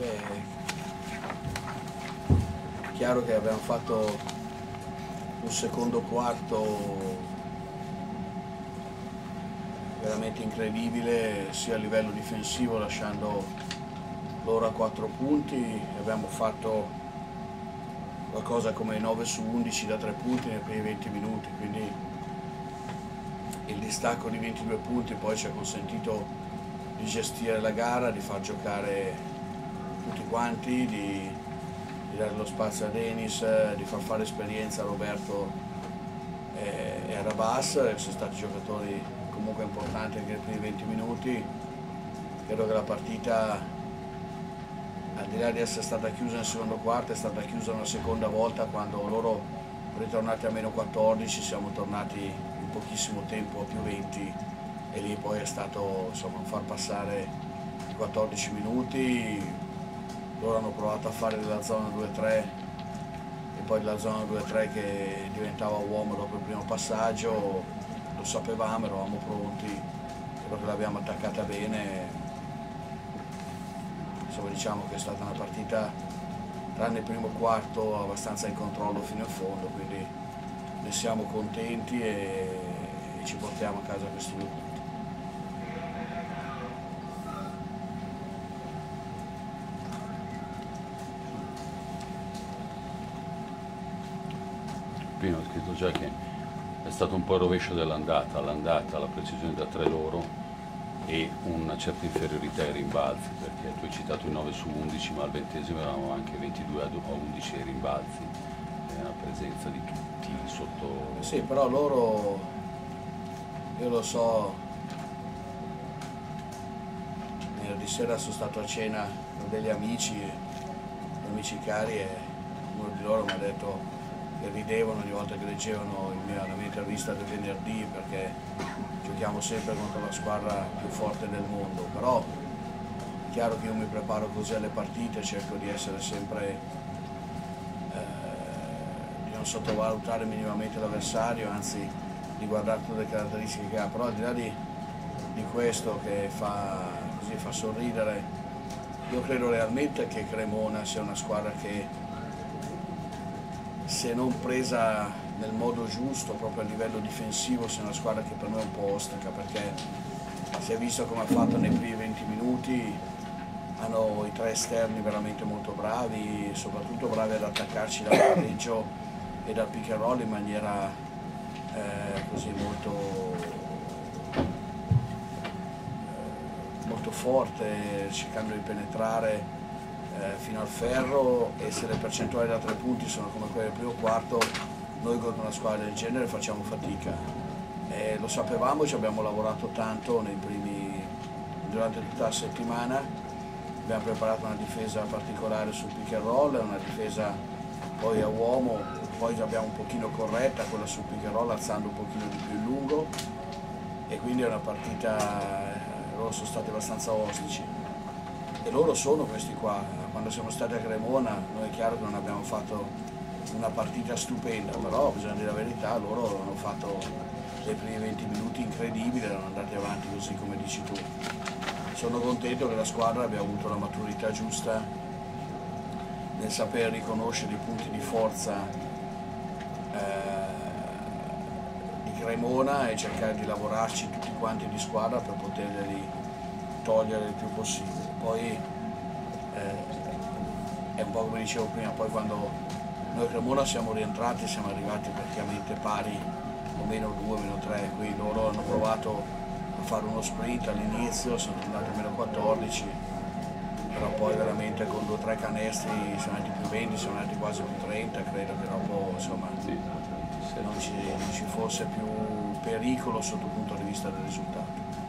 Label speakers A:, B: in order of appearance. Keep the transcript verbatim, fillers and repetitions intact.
A: Beh, è chiaro che abbiamo fatto un secondo quarto veramente incredibile sia a livello difensivo, lasciando loro a quattro punti. Abbiamo fatto qualcosa come nove su undici da tre punti nei primi venti minuti, quindi il distacco di ventidue punti poi ci ha consentito di gestire la gara, di far giocare tutti quanti, di, di dare lo spazio a Denis, di far fare esperienza a Roberto e, e a Rabas, che sono stati giocatori comunque importanti anche nei primi venti minuti. Credo che la partita, al di là di essere stata chiusa nel secondo quarto, è stata chiusa una seconda volta quando loro, ritornati a meno quattordici, siamo tornati in pochissimo tempo a più venti, e lì poi è stato, insomma, far passare i quattordici minuti. Loro hanno provato a fare della zona due tre e poi della zona due tre che diventava uomo dopo il primo passaggio, lo sapevamo, eravamo pronti, credo che l'abbiamo attaccata bene. Insomma, diciamo che è stata una partita, tranne il primo quarto, abbastanza in controllo fino in fondo, quindi ne siamo contenti e, e ci portiamo a casa questi due punti.
B: Prima ho scritto già che è stato un po' il rovescio dell'andata, all'andata la precisione da tre loro e una certa inferiorità ai rimbalzi, perché tu hai citato i nove su undici, ma al ventesimo eravamo anche ventidue a undici ai rimbalzi, è una presenza di tutti sotto...
A: Sì, però loro, io lo so, venerdì sera sono stato a cena con degli amici, amici cari, e uno di loro mi ha detto che ridevano ogni volta che leggevano il mio, la mia intervista del venerdì, perché giochiamo sempre contro la squadra più forte del mondo. Però è chiaro che io mi preparo così alle partite, cerco di essere sempre, eh, di non sottovalutare minimamente l'avversario, anzi di guardare tutte le caratteristiche che ha. Però al di là di, di questo che fa, così, fa sorridere, io credo realmente che Cremona sia una squadra che, se non presa nel modo giusto, proprio a livello difensivo, sia una squadra che per noi è un po' ostica, perché si è visto come ha fatto nei primi venti minuti. Hanno i tre esterni veramente molto bravi, soprattutto bravi ad attaccarci dal palleggio e dal pick and roll in maniera eh, così molto, eh, molto forte, cercando di penetrare Eh, fino al ferro, e se le percentuali da tre punti sono come quelle del primo quarto, noi con una squadra del genere facciamo fatica. Eh, lo sapevamo, ci abbiamo lavorato tanto nei primi, durante tutta la settimana, abbiamo preparato una difesa particolare sul pick and roll, una difesa poi a uomo, poi abbiamo un pochino corretta quella sul pick and roll, alzando un pochino di più il lungo, e quindi è una partita, loro sono stati abbastanza ostici. E loro sono questi qua. Quando siamo stati a Cremona, noi è chiaro che non abbiamo fatto una partita stupenda, però bisogna dire la verità, loro hanno fatto dei primi venti minuti incredibili, erano andati avanti così come dici tu. Sono contento che la squadra abbia avuto la maturità giusta nel saper riconoscere i punti di forza eh, di Cremona e cercare di lavorarci tutti quanti di squadra per poterli togliere il più possibile. Poi eh, è un po' come dicevo prima, poi quando noi a Cremona siamo rientrati, siamo arrivati praticamente pari, o meno due, meno tre, qui loro hanno provato a fare uno sprint all'inizio, sono andati a meno quattordici, però poi veramente con due o tre canestri sono andati più venti, sono andati quasi più trenta, credo che dopo, insomma, non ci, non ci fosse più pericolo sotto il punto di vista del risultato.